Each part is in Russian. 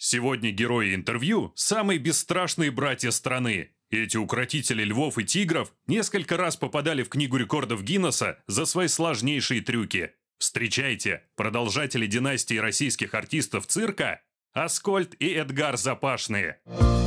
Сегодня герои интервью – самые бесстрашные братья страны. Эти укротители львов и тигров несколько раз попадали в Книгу рекордов Гиннесса за свои сложнейшие трюки. Встречайте, продолжатели династии российских артистов цирка Аскольд и Эдгар Запашные.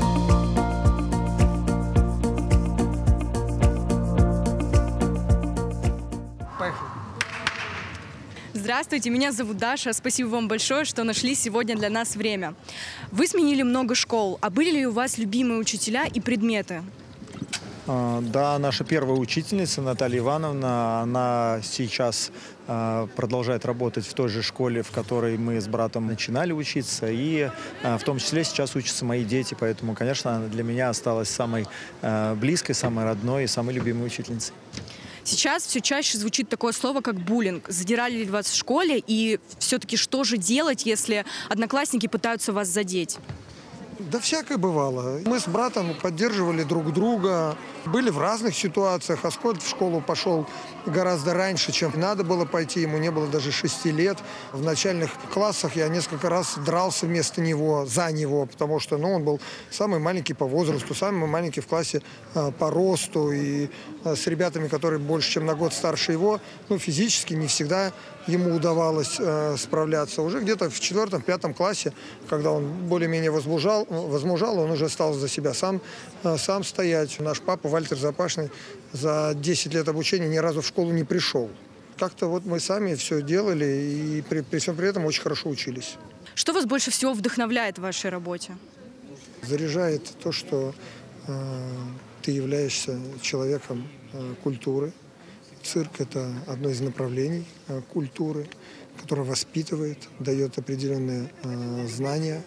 Поехали. Здравствуйте, меня зовут Даша. Спасибо вам большое, что нашли сегодня для нас время. Вы сменили много школ. А были ли у вас любимые учителя и предметы? Да, наша первая учительница Наталья Ивановна, она сейчас продолжает работать в той же школе, в которой мы с братом начинали учиться, и в том числе сейчас учатся мои дети, поэтому, конечно, она для меня осталась самой близкой, самой родной и самой любимой учительницей. Сейчас все чаще звучит такое слово, как буллинг. Задирали ли вас в школе? И все-таки что же делать, если одноклассники пытаются вас задеть? Да всякое бывало. Мы с братом поддерживали друг друга, были в разных ситуациях. Аскольд в школу пошел гораздо раньше, чем надо было пойти. Ему не было даже 6 лет. В начальных классах я несколько раз дрался вместо него, за него, потому что он был самый маленький по возрасту, самый маленький в классе по росту. И с ребятами, которые больше, чем на год старше его, физически не всегда ему удавалось справляться. Уже где-то в 4-5 классе, когда он более-менее возмужал, он уже стал за себя сам стоять. Наш папа Вальтер Запашный за 10 лет обучения ни разу в школу не пришел. Как-то мы сами все делали и при всем при этом очень хорошо учились. Что вас больше всего вдохновляет в вашей работе? Заряжает то, что ты являешься человеком культуры. Цирк – это одно из направлений культуры, которое воспитывает, дает определенные знания.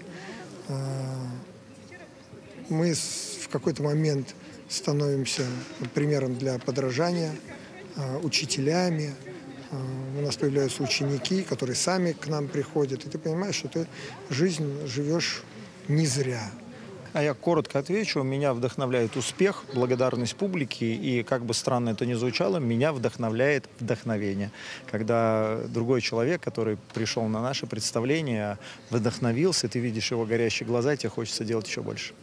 Мы в какой-то момент становимся примером для подражания, учителями. У нас появляются ученики, которые сами к нам приходят. И ты понимаешь, что ты жизнь живешь не зря. А я коротко отвечу. Меня вдохновляет успех, благодарность публики. И, как бы странно это ни звучало, меня вдохновляет вдохновение. Когда другой человек, который пришел на наше представление, вдохновился, ты видишь его горящие глаза, и тебе хочется делать еще больше.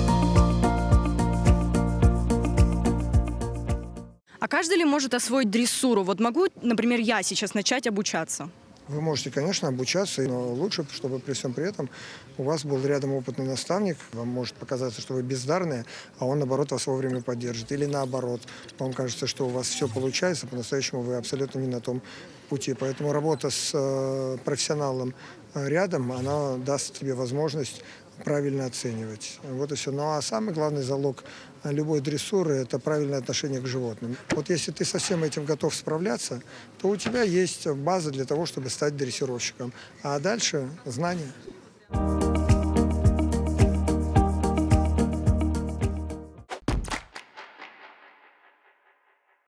А каждый ли может освоить дрессуру? Вот могу, например, я сейчас начать обучаться? Вы можете, конечно, обучаться, но лучше, чтобы при всем при этом у вас был рядом опытный наставник. Вам может показаться, что вы бездарные, а он, наоборот, вас вовремя поддержит. Или наоборот, вам кажется, что у вас все получается, по-настоящему вы абсолютно не на том пути. Поэтому работа с профессионалом рядом, она даст тебе возможность правильно оценивать. Вот и все. Ну а самый главный залог любой дрессуры – это правильное отношение к животным. Вот если ты со всем этим готов справляться, то у тебя есть база для того, чтобы стать дрессировщиком. А дальше знания.